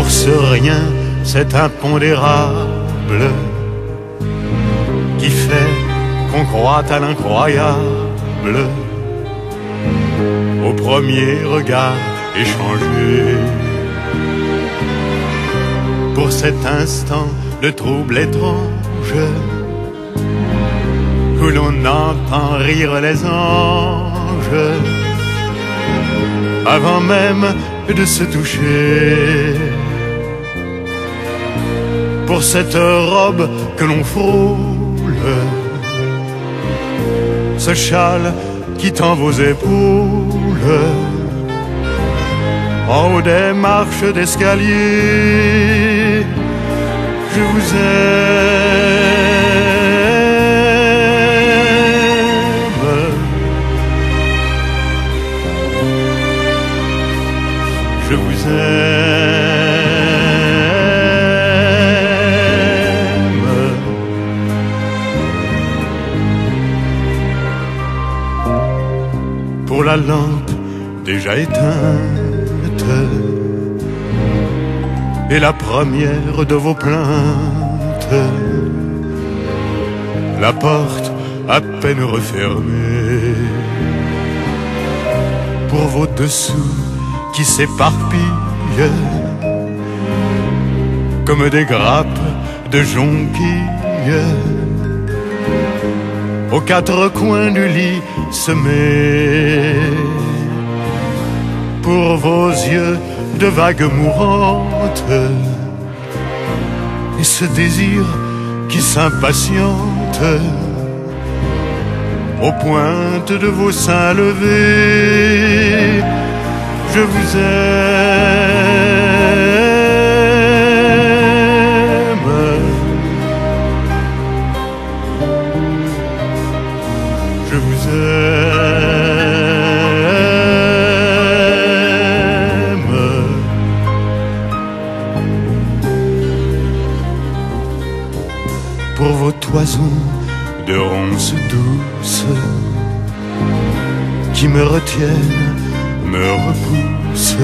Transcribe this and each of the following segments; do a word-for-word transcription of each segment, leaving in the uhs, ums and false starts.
pour ce rien, cet impondérable qui fait qu'on croit à l'incroyable au premier regard échangé. Pour cet instant de trouble étrange où l'on entend rire les anges avant même de se toucher. Pour cette robe que l'on frôle, ce châle qui tend vos épaules en haut des marches d'escalier, je vous aime. Je vous aime. Pour la lampe déjà éteinte et la première de vos plaintes, la porte à peine refermée, pour vos dessous qui s'éparpillent comme des grappes de jonquilles aux quatre coins du lit semés, pour vos yeux de vagues mourantes et ce désir qui s'impatiente aux pointes de vos seins levés. Je vous aime. Je vous aime. Pour vos toisons de ronces douces qui me retiennent, me repoussent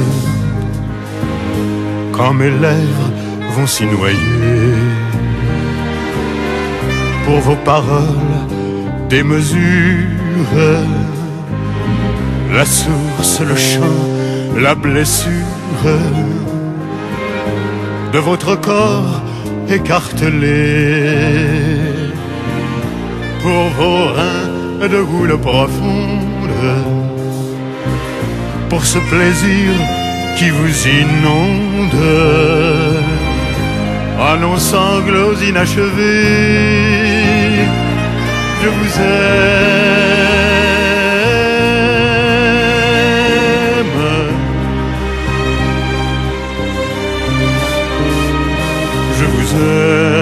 quand mes lèvres vont s'y noyer. Pour vos paroles démesurées, la source, le chant, la blessure de votre corps écartelé, pour vos reins de houle profonde, pour ce plaisir qui vous inonde à nos sanglots inachevés. Je vous aime. Je vous aime.